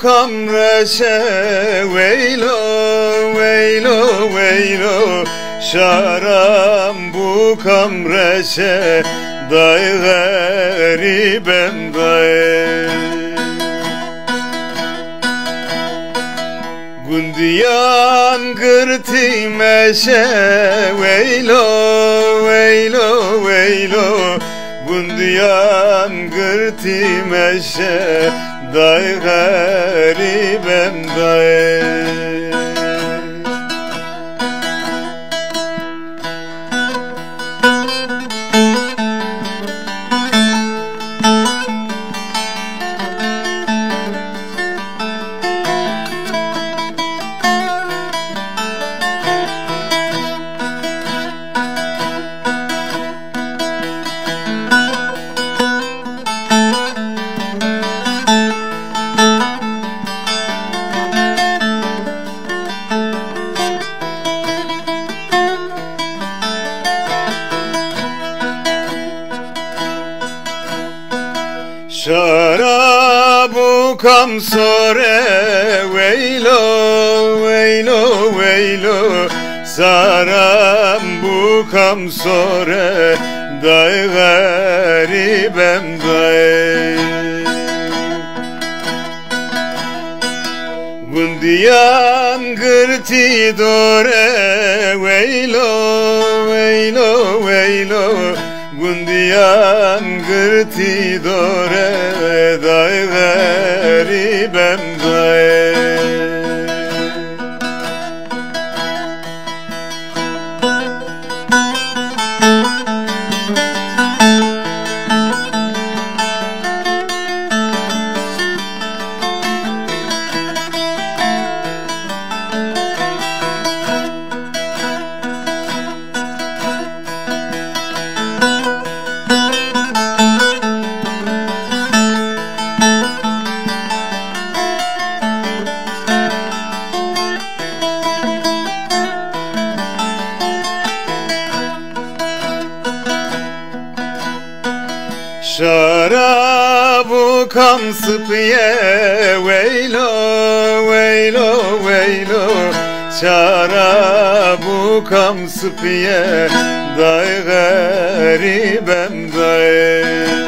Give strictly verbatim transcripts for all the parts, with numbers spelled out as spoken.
kamreşe veylo veylo veylo şaram bu kamreşe day garibem day Gundiyan gırtı meşe veylo veylo veylo Gundiyan gırtı meşe day garibem day Şarabu kam sore veylo veylo veylo Saram bu kam sore day garibem day Gundiyan gırtı dore veylo veylo veylo Gundiyan gırtı dore day garibem day Şarabu kam sıpye veylo veylo veylo Şarabu kam sıpye day garibem day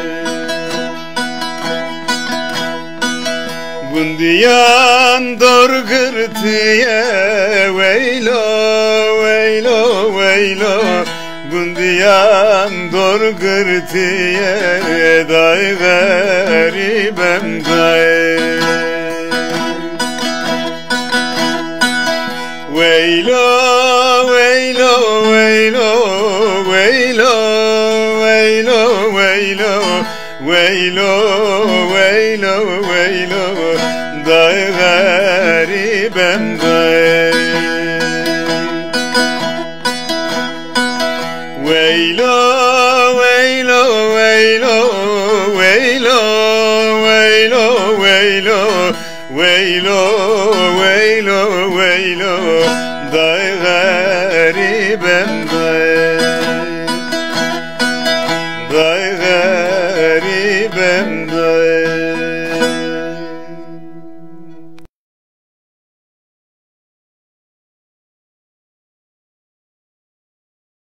Gundiyan dor gırtıye veylo veylo veylo Gundiyan dor gırtıye day garibem day Veylo veylo veylo veylo veylo veylo Veylo veylo veylo day garibem day Veylo veylo veylo veylo veylo veylo Veylo veylo veylo day garibem day